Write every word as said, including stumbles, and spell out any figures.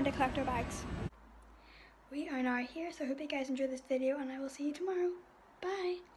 to collect our bags. We are now here, so I hope you guys enjoyed this video and I will see you tomorrow. Bye!